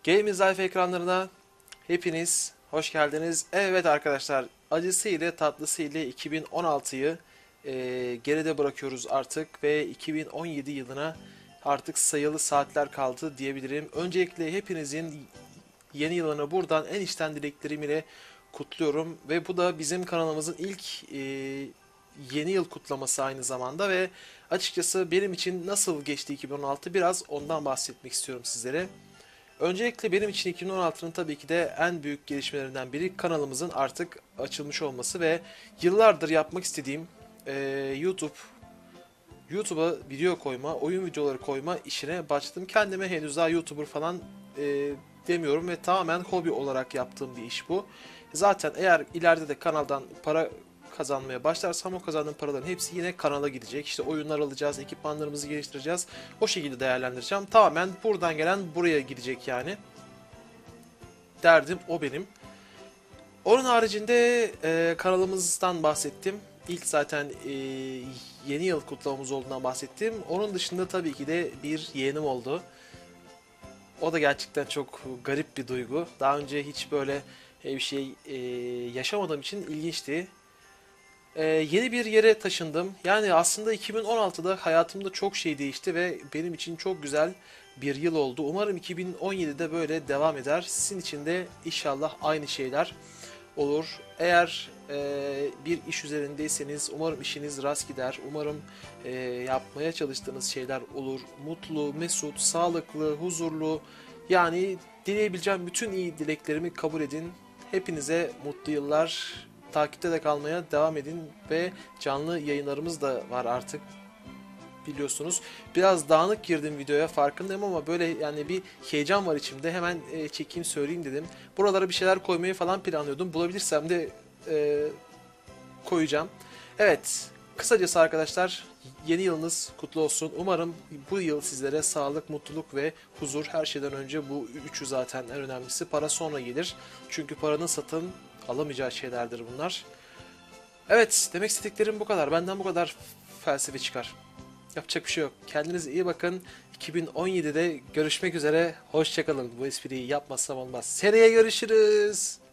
Gaming Life ekranlarına hepiniz hoş geldiniz. Evet arkadaşlar, acısı ile tatlısı ile 2016'yı geride bırakıyoruz artık ve 2017 yılına artık sayılı saatler kaldı diyebilirim. Öncelikle hepinizin yeni yılını buradan en içten dileklerim ile kutluyorum ve bu da bizim kanalımızın ilk yeni yıl kutlaması aynı zamanda ve açıkçası benim için nasıl geçti 2016 biraz ondan bahsetmek istiyorum sizlere. Öncelikle benim için 2016'nın tabii ki de en büyük gelişmelerinden biri kanalımızın artık açılmış olması ve yıllardır yapmak istediğim YouTube YouTube'a video koyma, oyun videoları koyma işine başladım. Kendime henüz daha YouTuber falan demiyorum ve tamamen hobi olarak yaptığım bir iş bu. Zaten eğer ileride de kanaldan para kazanmaya başlarsam o kazandığım paraların hepsi yine kanala gidecek. İşte oyunlar alacağız, ekipmanlarımızı geliştireceğiz. O şekilde değerlendireceğim. Tamamen buradan gelen buraya gidecek yani. Derdim o benim. Onun haricinde kanalımızdan bahsettim. İlk zaten yeni yıl kutlamamız olduğundan bahsettim. Onun dışında tabii ki de bir yeğenim oldu. O da gerçekten çok garip bir duygu. Daha önce hiç böyle bir şey yaşamadığım için ilginçti. Yeni bir yere taşındım. Yani aslında 2016'da hayatımda çok şey değişti ve benim için çok güzel bir yıl oldu. Umarım 2017'de böyle devam eder. Sizin için de inşallah aynı şeyler olur. Eğer bir iş üzerindeyseniz umarım işiniz rast gider. Umarım yapmaya çalıştığınız şeyler olur. Mutlu, mesut, sağlıklı, huzurlu. Yani dileyebileceğim bütün iyi dileklerimi kabul edin. Hepinize mutlu yıllar. Takipte de kalmaya devam edin ve canlı yayınlarımız da var artık biliyorsunuz. Biraz dağınık girdim videoya farkındayım ama böyle yani bir heyecan var içimde. Hemen çekeyim söyleyeyim dedim. Buralara bir şeyler koymayı falan planlıyordum. Bulabilirsem de koyacağım. Evet, kısacası arkadaşlar yeni yılınız kutlu olsun. Umarım bu yıl sizlere sağlık, mutluluk ve huzur her şeyden önce bu üçü zaten en önemlisi. Para sonra gelir. Çünkü paranın satın alamayacağı şeylerdir bunlar. Evet, demek istediklerim bu kadar. Benden bu kadar felsefe çıkar. Yapacak bir şey yok. Kendinize iyi bakın. 2017'de görüşmek üzere. Hoşçakalın. Bu espriyi yapmazsam olmaz. Seneye görüşürüz.